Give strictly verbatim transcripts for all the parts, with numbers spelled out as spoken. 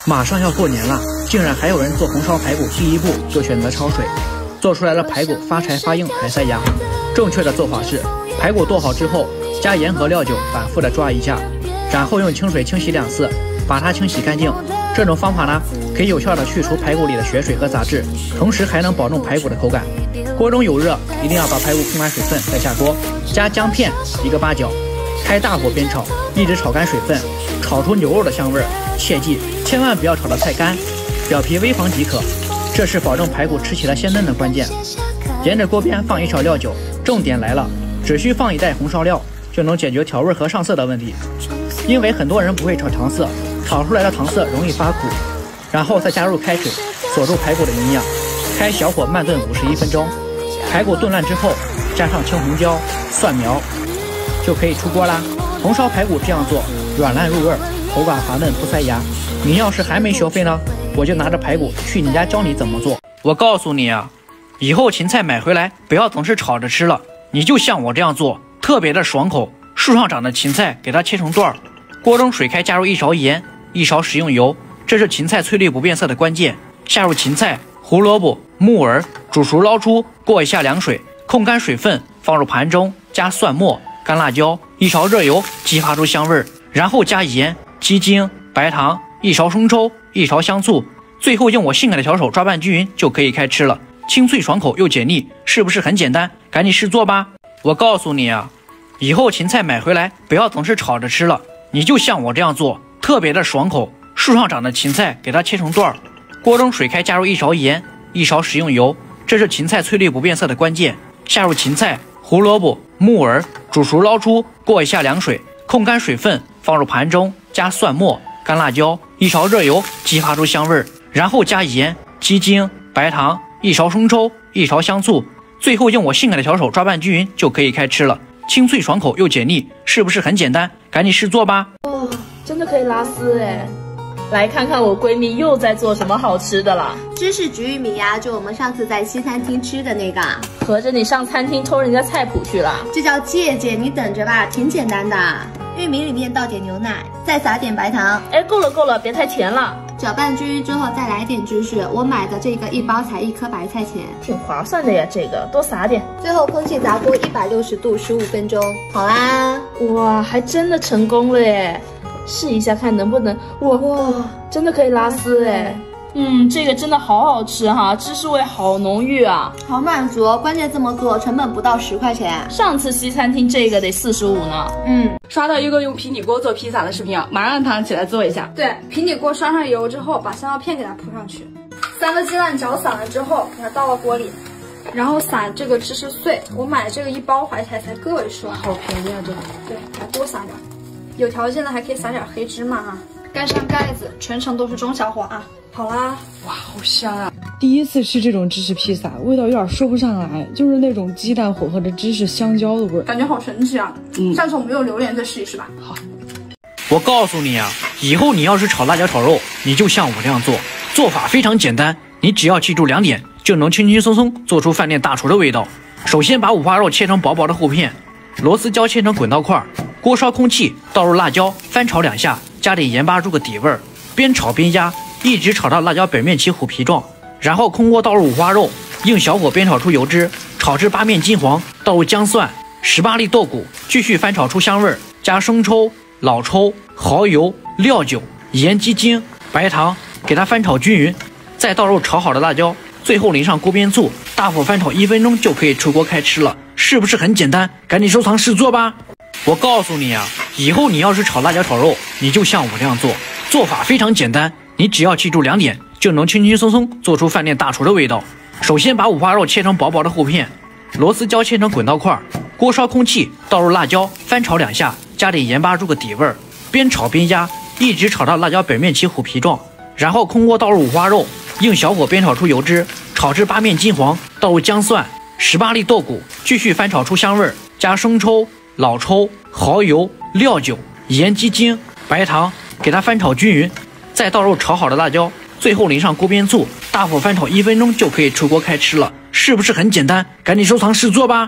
马上要过年了，竟然还有人做红烧排骨，第一步就选择焯水，做出来的排骨发柴发硬还塞牙。正确的做法是，排骨剁好之后，加盐和料酒反复的抓一下，然后用清水清洗两次，把它清洗干净。这种方法呢，可以有效的去除排骨里的血水和杂质，同时还能保证排骨的口感。锅中有热，一定要把排骨控干水分再下锅，加姜片一个八角，开大火煸炒，一直炒干水分，炒出牛肉的香味儿。切记，千万不要炒得太干，表皮微黄即可，这是保证排骨吃起来鲜嫩的关键。沿着锅边放一勺料酒，重点来了，只需放一袋红烧料就能解决调味和上色的问题。因为很多人不会炒糖色，炒出来的糖色容易发苦，然后再加入开水锁住排骨的营养，开小火慢炖五十一分钟。排骨炖烂之后，加上青红椒、蒜苗，就可以出锅啦。红烧排骨这样做，软烂入味儿，口感滑嫩不塞牙。你要是还没学会呢，我就拿着排骨去你家教你怎么做。我告诉你啊，以后芹菜买回来不要总是炒着吃了，你就像我这样做，特别的爽口。树上长的芹菜给它切成段儿，锅中水开，加入一勺盐，一勺食用油，这是芹菜翠绿不变色的关键。下入芹菜、胡萝卜、木耳，煮熟捞出，过一下凉水，控干水分，放入盘中，加蒜末、干辣椒，一勺热油，激发出香味儿，然后加盐、鸡精、白糖，一勺生抽，一勺香醋，最后用我性感的小手抓拌均匀，就可以开吃了。清脆爽口又解腻，是不是很简单？赶紧试做吧！我告诉你啊，以后芹菜买回来不要总是炒着吃了，你就像我这样做，特别的爽口。树上长的芹菜给它切成段儿，锅中水开，加入一勺盐，一勺食用油，这是芹菜翠绿不变色的关键。下入芹菜、胡萝卜、木耳，煮熟捞出，过一下凉水，控干水分，放入盘中，加蒜末、干辣椒，一勺热油，激发出香味儿，然后加盐、鸡精、白糖，一勺生抽，一勺香醋，最后用我性感的小手抓拌均匀，就可以开吃了。清脆爽口又解腻，是不是很简单？赶紧试做吧！ 哇，真的可以拉丝哎！来看看我闺蜜又在做什么好吃的了。 芝士焗玉米呀，就我们上次在西餐厅吃的那个。 合着你上餐厅偷人家菜谱去了？ 这叫借鉴，你等着吧，挺简单的。玉米里面倒点牛奶，再撒点白糖。 哎，够了够了，别太甜了。 搅拌均匀之后再来点芝士，我买的这个一包才一颗白菜钱， 挺划算的呀，这个多撒点。 最后空气炸锅一百六十度十五分钟，好啦。 哇，还真的成功了耶！试一下看能不能，哇哇，真的可以拉丝哎。嗯，这个真的好好吃哈，芝士味好浓郁啊， 好满足。关键这么做成本不到十块钱， 上次西餐厅这个得四十五呢。 嗯， 刷到一个用平底锅做披萨的视频啊，马上让糖起来做一下。 对，平底锅刷上油之后，把香蕉片给它铺上去，三个鸡蛋搅散了之后，给它倒到锅里，然后撒这个芝士碎。我买这个一包怀才才个位数， 好便宜啊这个。 对，还多撒点，有条件的还可以撒点黑芝麻啊。盖上盖子，全程都是中小火啊。好啦， 哇，好香啊！第一次吃这种芝士披萨，味道有点说不上来，就是那种鸡蛋混合着芝士香蕉的味儿， 感觉好神奇啊！嗯，下次我们用榴莲再试一试吧。 好， 我告诉你啊，以后你要是炒辣椒炒肉，你就像我这样做，做法非常简单，你只要记住两点，就能轻轻松松做出饭店大厨的味道。首先把五花肉切成薄薄的厚片，螺丝椒切成滚刀块，锅烧空气，倒入辣椒，翻炒两下，加点盐巴入个底味儿，边炒边压，一直炒到辣椒表面起虎皮状，然后空锅倒入五花肉，用小火煸炒出油脂，炒至八面金黄，倒入姜蒜、十八粒豆鼓，继续翻炒出香味儿，加生抽、老抽、蚝油、料酒、盐、鸡精、白糖，给它翻炒均匀，再倒入炒好的辣椒，最后淋上锅边醋，大火翻炒一分钟就可以出锅开吃了，是不是很简单？赶紧收藏试做吧！我告诉你啊，以后你要是炒辣椒炒肉，你就像我这样做，做法非常简单，你只要记住两点，就能轻轻松松做出饭店大厨的味道。首先把五花肉切成薄薄的厚片，螺丝椒切成滚刀块，锅烧空气，倒入辣椒，翻炒两下，加点盐巴入个底味儿，边炒边压，一直炒到辣椒表面起虎皮状，然后空锅倒入五花肉，用小火煸炒出油脂，炒至八面金黄，倒入姜蒜、十八粒豆鼓，继续翻炒出香味儿，加生抽、老抽、蚝油、料酒、盐、鸡精、白糖，给它翻炒均匀，再倒入炒好的辣椒，最后淋上锅边醋，大火翻炒一分钟就可以出锅开吃了，是不是很简单？赶紧收藏试做吧！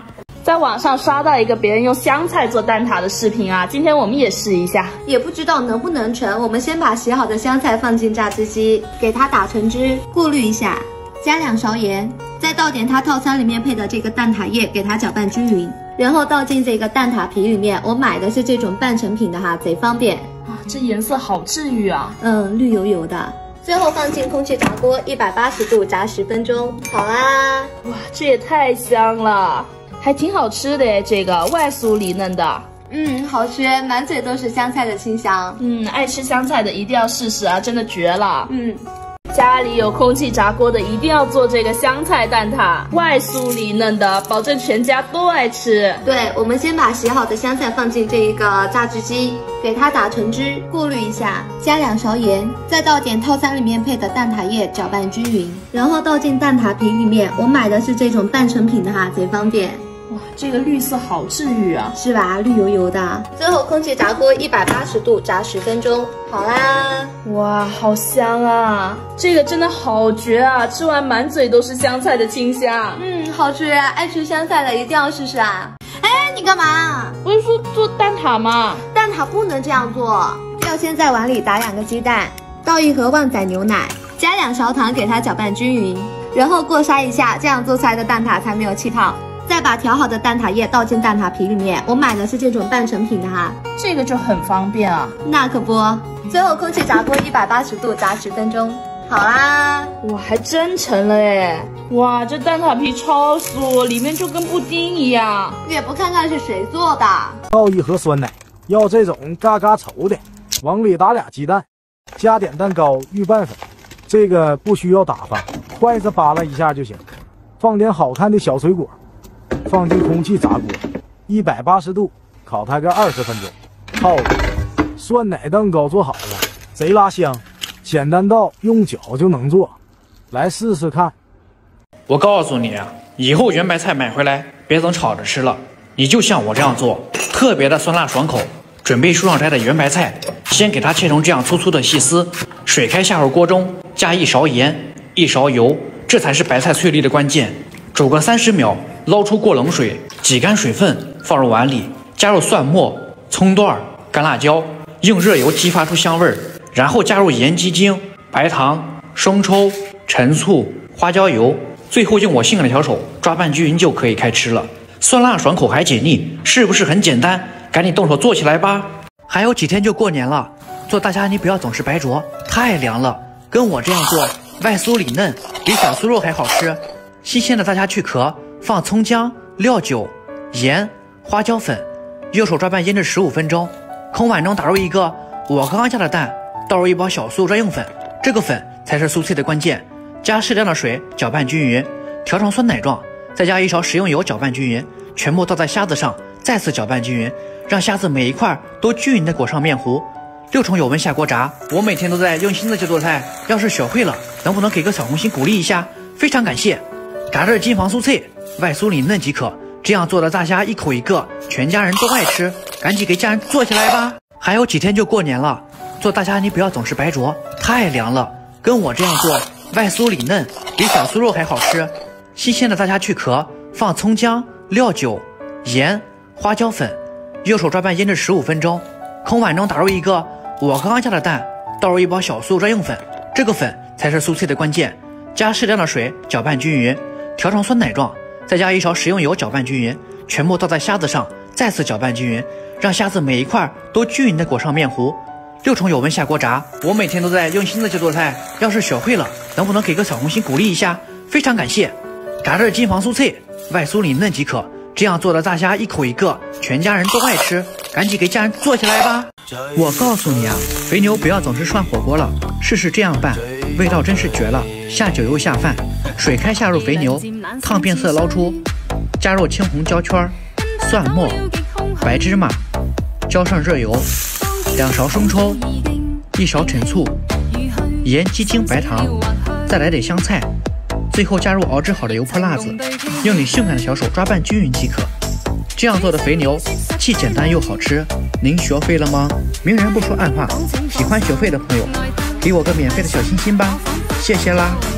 在网上刷到一个别人用香菜做蛋挞的视频啊，今天我们也试一下， 也不知道能不能成。我们先把洗好的香菜放进榨汁机，给它打成汁，过滤一下，加两勺盐，再倒点它套餐里面配的这个蛋挞液，给它搅拌均匀，然后倒进这个蛋挞皮里面。我买的是这种半成品的哈，贼方便啊！这颜色好治愈啊， 嗯，绿油油的。最后放进空气炸锅，一百八十度炸十分钟，好啦！ 哇，这也太香了，还挺好吃的耶，这个外酥里嫩的。 嗯，好吃，满嘴都是香菜的清香。 嗯，爱吃香菜的一定要试试啊，真的绝了。 嗯。 家里有空气炸锅的一定要做这个香菜蛋挞，外酥里嫩的，保证全家都爱吃。 对，我们先把洗好的香菜放进这一个榨汁机，给它打成汁，过滤一下，加两勺盐，再倒点套餐里面配的蛋挞液，搅拌均匀，然后倒进蛋挞皮里面。我买的是这种半成品的哈，贼方便。 哇，这个绿色好治愈啊， 是吧？绿油油的。最后空气炸锅一百八十度炸十分钟，好啦！ 哇，好香啊！这个真的好绝啊！吃完满嘴都是香菜的清香。 嗯，好吃，爱吃香菜的一定要试试啊！哎，你干嘛？ 不是说做蛋挞吗？ 蛋挞不能这样做，要先在碗里打两个鸡蛋，倒一盒旺仔牛奶，加两勺糖，给它搅拌均匀，然后过筛一下，这样做出来的蛋挞才没有气泡。再把调好的蛋挞液倒进蛋挞皮里面，我买的是这种半成品的哈， 这个就很方便啊。 那可不。最后空气炸锅一百八十度炸十分钟，好啦。 哇，还真成了哎！哇，这蛋挞皮超酥，里面就跟布丁一样。 也不看看是谁做的。 倒一盒酸奶，要这种嘎嘎稠的，往里打俩鸡蛋，加点蛋糕、预拌粉，这个不需要打发，筷子扒拉一下就行。放点好看的小水果。放进空气炸锅，一百八十度烤它个二十分钟。好，酸奶蛋糕做好了，贼拉香，简单到用脚就能做，来试试看。 我告诉你啊，以后圆白菜买回来别总炒着吃了，你就像我这样做，特别的酸辣爽口。准备树上摘的圆白菜，先给它切成这样粗粗的细丝，水开下入锅中，加一勺盐，一勺油，这才是白菜脆粒的关键。煮个三十秒，捞出过冷水，挤干水分，放入碗里，加入蒜末、葱段、干辣椒，用热油激发出香味儿，然后加入盐、鸡精、白糖、生抽、陈醋、花椒油，最后用我性感的小手抓拌均匀就可以开吃了。酸辣爽口还解腻，是不是很简单？赶紧动手做起来吧！还有几天就过年了，做大虾泥不要总是白灼，太凉了。跟我这样做，外酥里嫩，比小酥肉还好吃。新鲜的大虾去壳，放葱姜、料酒、盐、花椒粉，右手抓拌腌制十五分钟。空碗中打入一个我刚刚下的蛋，倒入一包小酥专用粉，这个粉才是酥脆的关键。加适量的水搅拌均匀，调成酸奶状，再加一勺食用油搅拌均匀，全部倒在虾子上，再次搅拌均匀，让虾子每一块都均匀的裹上面糊。六重油温下锅炸。我每天都在用心的去做菜，要是学会了，能不能给个小红心鼓励一下？非常感谢。炸至金黄酥脆，外酥里嫩即可。这样做的大虾一口一个，全家人都爱吃，赶紧给家人做起来吧！还有几天就过年了，做大虾泥不要总是白灼，太凉了。跟我这样做，外酥里嫩，比小酥肉还好吃。新鲜的大虾去壳，放葱姜、料酒、盐、花椒粉，右手抓拌腌制十五分钟。空碗中打入一个我刚刚下的蛋，倒入一包小酥专用粉，这个粉才是酥脆的关键。加适量的水搅拌均匀，调成酸奶状，再加一勺食用油搅拌均匀，全部倒在虾子上，再次搅拌均匀，让虾子每一块都均匀的裹上面糊。六重油温下锅炸。我每天都在用心的去做菜，要是学会了，能不能给个小红心鼓励一下？非常感谢。炸至金黄酥脆，外酥里嫩即可。这样做的大虾一口一个，全家人都爱吃，赶紧给家人做起来吧！我告诉你啊，肥牛不要总是涮火锅了，试试这样办，味道真是绝了，下酒又下饭。水开下入肥牛，烫变色捞出，加入青红椒圈、蒜末、白芝麻，浇上热油，两勺生抽，一勺陈醋，盐、鸡精、白糖，再来点香菜，最后加入熬制好的油泼辣子，用你性感的小手抓拌均匀即可。这样做的肥牛既简单又好吃，您学会了吗？明人不说暗话，喜欢学会的朋友，给我个免费的小心心吧，谢谢啦！